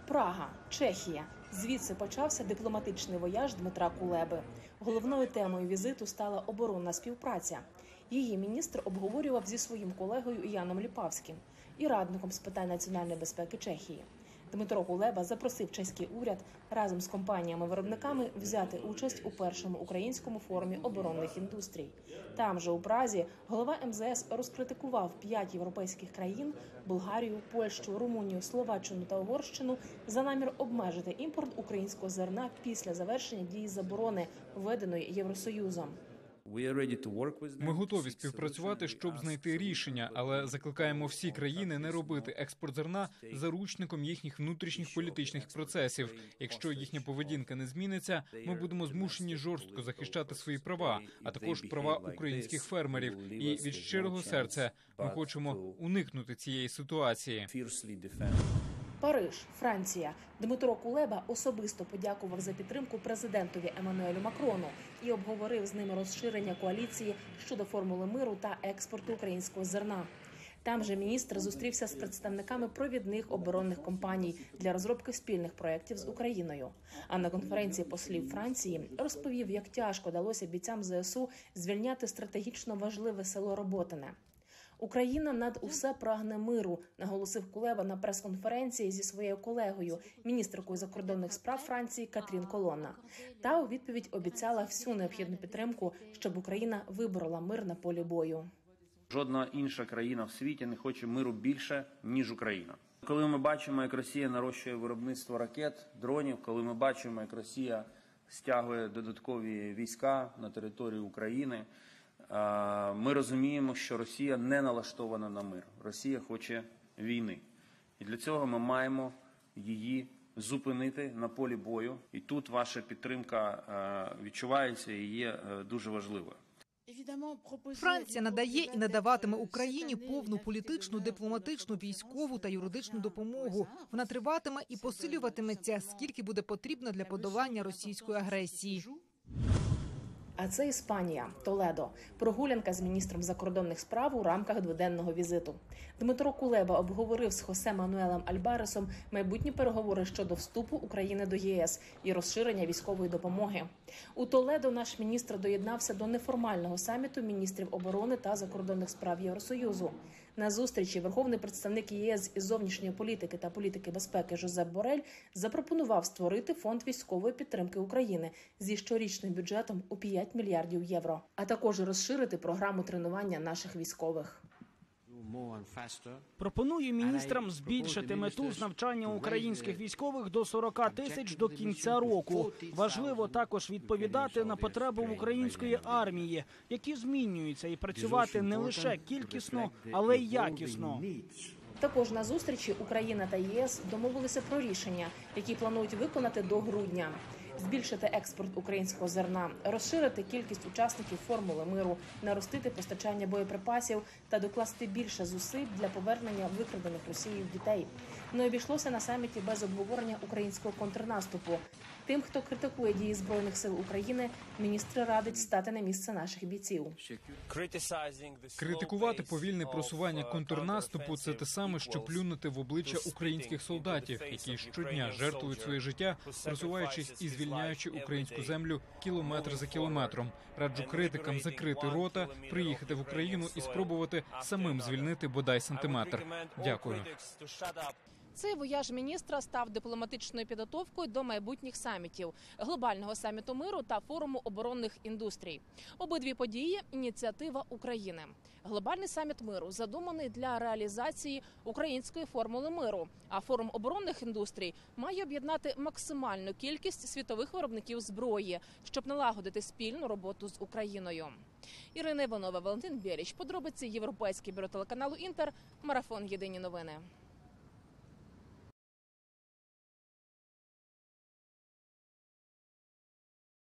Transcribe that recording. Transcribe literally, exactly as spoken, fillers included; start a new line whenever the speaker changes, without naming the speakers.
Прага, Чехія. Звідси почався дипломатичний вояж Дмитра Кулеби. Головною темою візиту стала оборонна співпраця. Її міністр обговорював зі своїм колегою Яном Ліпавським і радником з питань національної безпеки Чехії. Дмитро Кулеба запросив чеський уряд разом з компаніями-виробниками взяти участь у першому українському форумі оборонних індустрій. Там же у Празі голова ем зе ес розкритикував п'ять європейських країн – Болгарію, Польщу, Румунію, Словаччину та Угорщину – за намір обмежити імпорт українського зерна після завершення дії заборони, введеної Євросоюзом.
Ми готові співпрацювати, щоб знайти рішення, але закликаємо всі країни не робити експорт зерна заручником їхніх внутрішніх політичних процесів. Якщо їхня поведінка не зміниться, ми будемо змушені жорстко захищати свої права, а також права українських фермерів. І від щирого серця ми хочемо уникнути цієї ситуації.
Париж, Франція. Дмитро Кулеба особисто подякував за підтримку президентові Еммануелю Макрону і обговорив з ними розширення коаліції щодо формули миру та експорту українського зерна. Там же міністр зустрівся з представниками провідних оборонних компаній для розробки спільних проєктів з Україною. А на конференції послів Франції розповів, як тяжко далося бійцям зе ес у звільняти стратегічно важливе село Роботине. Україна над усе прагне миру, наголосив Кулеба на прес-конференції зі своєю колегою, міністеркою закордонних справ Франції Катрін Колонна. Та у відповідь обіцяла всю необхідну підтримку, щоб Україна виборола мир на полі бою.
Жодна інша країна в світі не хоче миру більше, ніж Україна. Коли ми бачимо, як Росія нарощує виробництво ракет, дронів, коли ми бачимо, як Росія стягує додаткові війська на територію України, ми розуміємо, що Росія не налаштована на мир. Росія хоче війни. І для цього ми маємо її зупинити на полі бою. І тут ваша підтримка відчувається і є дуже важливою.
Франція надає і надаватиме Україні повну політичну, дипломатичну, військову та юридичну допомогу. Вона триватиме і посилюватиметься, скільки буде потрібно для подолання російської агресії.
А це Іспанія, Толедо. Прогулянка з міністром закордонних справ у рамках дводенного візиту. Дмитро Кулеба обговорив з Хосе Мануелем Альбаресом майбутні переговори щодо вступу України до є ес і розширення військової допомоги. У Толедо наш міністр доєднався до неформального саміту міністрів оборони та закордонних справ Євросоюзу. На зустрічі верховний представник є ес із зовнішньої політики та політики безпеки Жозеп Борель запропонував створити фонд військової підтримки України зі щорічним бюджетом у п'ять мільярдів євро, а також розширити програму тренування наших військових.
Пропоную міністрам збільшити мету з навчання українських військових до сорока тисяч до кінця року. Важливо також відповідати на потреби української армії, які змінюються, і працювати не лише кількісно, але й якісно.
Також на зустрічі Україна та є ес домовилися про рішення, які планують виконати до грудня. Збільшити експорт українського зерна, розширити кількість учасників формули миру, наростити постачання боєприпасів та докласти більше зусиль для повернення викрадених Росією дітей. Не обійшлося на саміті без обговорення українського контрнаступу. Тим, хто критикує дії Збройних сил України, міністр радить стати на місце наших бійців.
Критикувати повільне просування контрнаступу – це те саме, що плюнути в обличчя українських солдатів, які щодня жертвують своє життя, просуваючись і звільняючи українську землю кілометр за кілометром. Раджу критикам закрити рота, приїхати в Україну і спробувати самим звільнити бодай сантиметр. Дякую.
Цей вояж міністра став дипломатичною підготовкою до майбутніх самітів – глобального саміту миру та форуму оборонних індустрій. Обидві події – ініціатива України. Глобальний саміт миру задуманий для реалізації української формули миру, а форум оборонних індустрій має об'єднати максимальну кількість світових виробників зброї, щоб налагодити спільну роботу з Україною. Ірина Іванова, Валентин Біліч. Подробиці Європейське бюро телеканалу «Інтер». Марафон. Єдині новини.